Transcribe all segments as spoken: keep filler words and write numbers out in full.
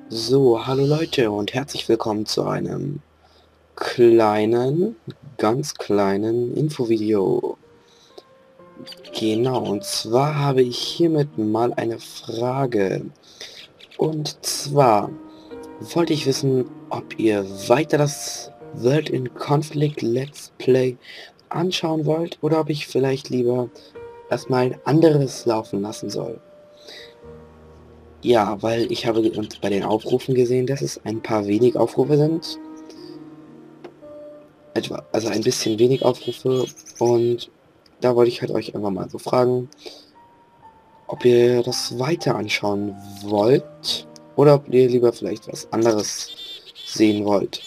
So, hallo Leute und herzlich willkommen zu einem kleinen, ganz kleinen Infovideo. Genau, und zwar habe ich hiermit mal eine Frage. Und zwar wollte ich wissen, ob ihr weiter das World in Conflict Let's Play anschauen wollt oder ob ich vielleicht lieber erstmal ein anderes laufen lassen soll. Ja, weil ich habe und bei den Aufrufen gesehen, dass es ein paar wenig Aufrufe sind. Etwa, also ein bisschen wenig Aufrufe, und da wollte ich halt euch einfach mal so fragen, ob ihr das weiter anschauen wollt oder ob ihr lieber vielleicht was anderes sehen wollt.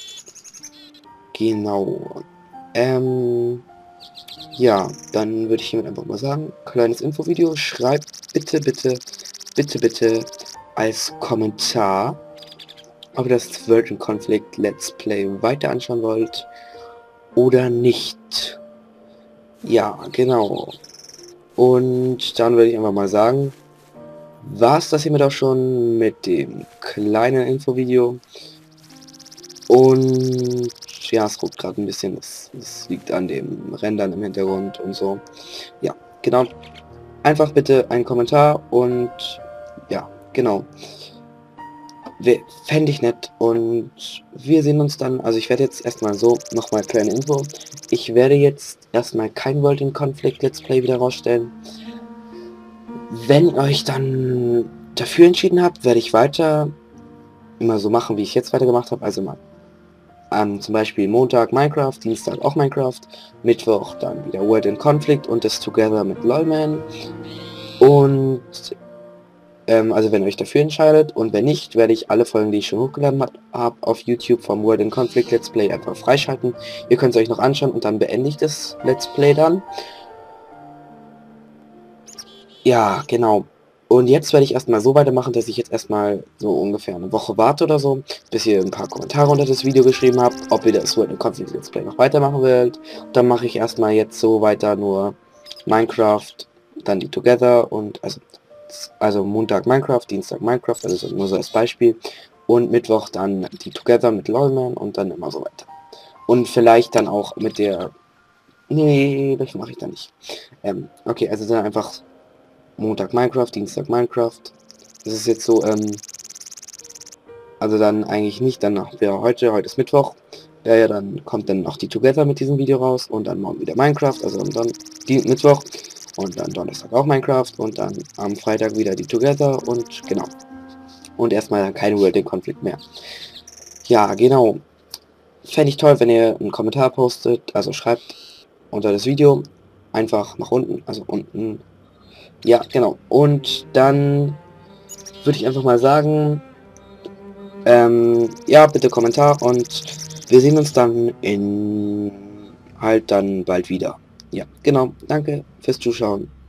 Genau. Ähm, ja, dann würde ich hiermit einfach mal sagen, kleines Infovideo, schreibt bitte, bitte, bitte, bitte als Kommentar, ob ihr das Virgin Conflict Let's Play weiter anschauen wollt oder nicht. Ja, genau. Und dann würde ich einfach mal sagen, war es das hiermit auch schon mit dem kleinen Infovideo. Und ja, es ruckt gerade ein bisschen, das, das liegt an dem Rendern im Hintergrund und so. Ja, genau. Einfach bitte einen Kommentar und ja, genau. Fände ich nett, und wir sehen uns dann, also ich werde jetzt erstmal so, nochmal kleine Info. Ich werde jetzt erstmal kein World in Conflict Let's Play wieder rausstellen. Wenn ihr euch dann dafür entschieden habt, werde ich weiter immer so machen, wie ich jetzt weiter gemacht habe. Also mal an zum Beispiel Montag Minecraft, Dienstag auch Minecraft, Mittwoch dann wieder World in Conflict und das Together mit LOLman. Und ähm, also wenn ihr euch dafür entscheidet, und wenn nicht, werde ich alle Folgen, die ich schon hochgeladen habe, auf YouTube vom World in Conflict Let's Play einfach freischalten. Ihr könnt es euch noch anschauen und dann beende ich das Let's Play dann. Ja, genau. Und jetzt werde ich erstmal so weitermachen, dass ich jetzt erstmal so ungefähr eine Woche warte oder so, bis ihr ein paar Kommentare unter das Video geschrieben habt, ob ihr das World in Conflict Let's Play noch weitermachen wollt. Dann mache ich erstmal jetzt so weiter nur Minecraft, dann die Together und also, also Montag Minecraft, Dienstag Minecraft, also nur so als Beispiel. Und Mittwoch dann die Together mit LOLman und dann immer so weiter. Und vielleicht dann auch mit der... Nee, das mache ich dann nicht. Ähm, okay, also dann einfach Montag Minecraft, Dienstag Minecraft. Das ist jetzt so, ähm, also dann eigentlich nicht, dann wäre heute, heute ist Mittwoch, ja, ja, dann kommt dann noch die Together mit diesem Video raus und dann morgen wieder Minecraft, also dann die Mittwoch und dann Donnerstag auch Minecraft und dann am Freitag wieder die Together und genau. Und erstmal dann kein World in Conflict mehr. Ja, genau. Fände ich toll, wenn ihr einen Kommentar postet, also schreibt unter das Video, einfach nach unten, also unten. Ja, genau. Und dann würde ich einfach mal sagen, ähm, ja, bitte Kommentar, und wir sehen uns dann in halt dann bald wieder. Ja, genau. Danke fürs Zuschauen.